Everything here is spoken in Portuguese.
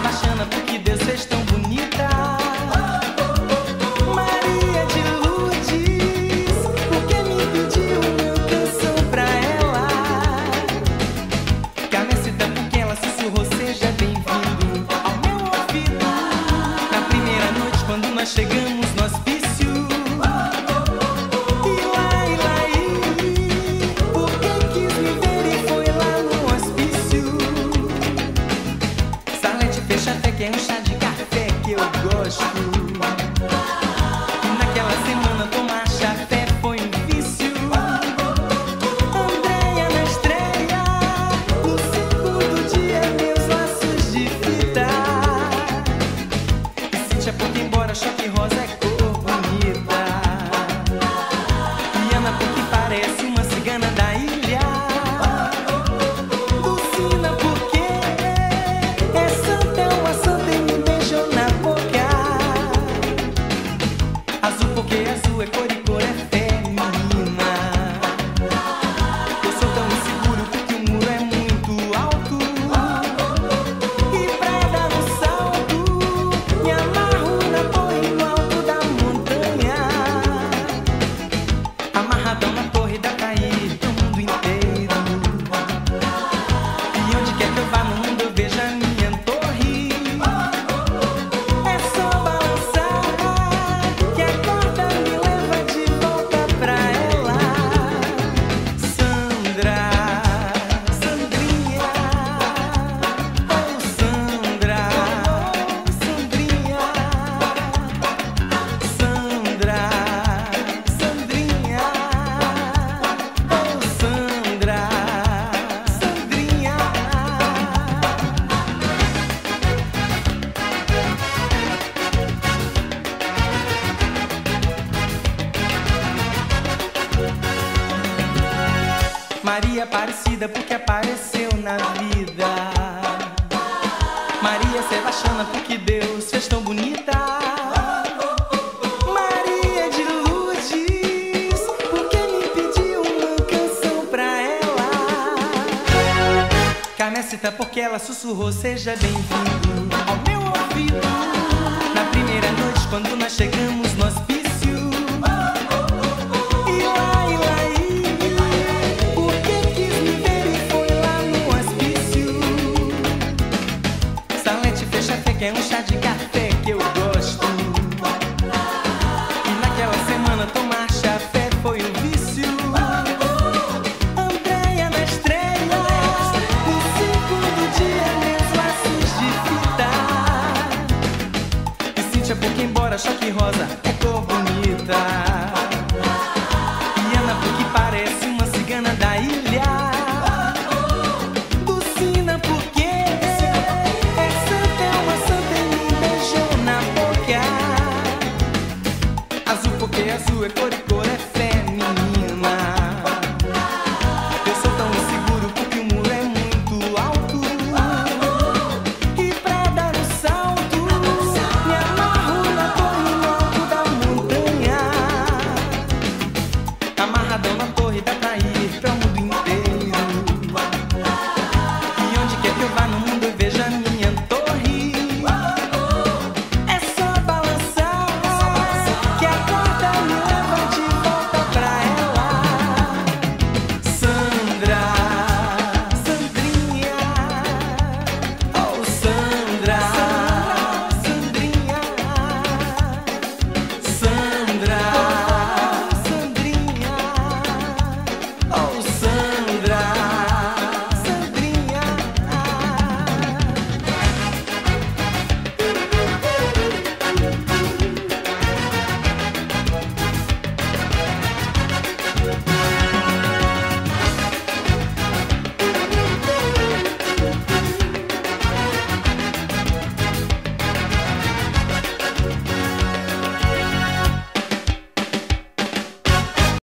Sebastiana, porque Deus fez tão bonita. Maria de Lourdes, porque me pediu uma canção pra ela. Carmesita, porque ela sussurrou, seja bem-vindo ao meu ouvido. Na primeira noite, quando nós chegamos no hospício. Que é um chá de café que eu gosto. E naquela semana tomar chafé foi um vício. Andréia na estreia, no segundo dia meus laços de fita. E Cíntia, porque embora choque rosa é cor bonita. E Ana, porque parece uma cigana da ilha. Lucina, porque é santa, é uma santa. Azul, porque azul é cor e cor é feminina. Eu sou tão inseguro porque o muro é muito alto. E pra dar um salto, me amarro na torre no alto da montanha. Amarradão na torre dá pra ir pro mundo inteiro. E onde quer que eu vá no mundo eu vejo a minha torre. É só balançar que a corda me leva de volta pra ela. Sandra, Sandrinha, oh Sandra, Sandrinha, Sandra, Sandrinha, oh Sandra, Sandrinha. Maria Aparecida, porque apareceu na vida. Maria Sebastiana, porque Deus fez tão bonita. Maria de Lourdes, porque me pediu uma canção pra ela. Carmesita, porque ela sussurrou, seja bem-vindo ao meu ouvido. Na primeira noite, quando nós chegamos no hospício. Que é um chá de café que eu gosto. E naquela semana tomar chafé foi um vício. Andréia na estreia, no segundo dia meus laços de fita. E Cíntia, porque embora choque rosa é cor bonita.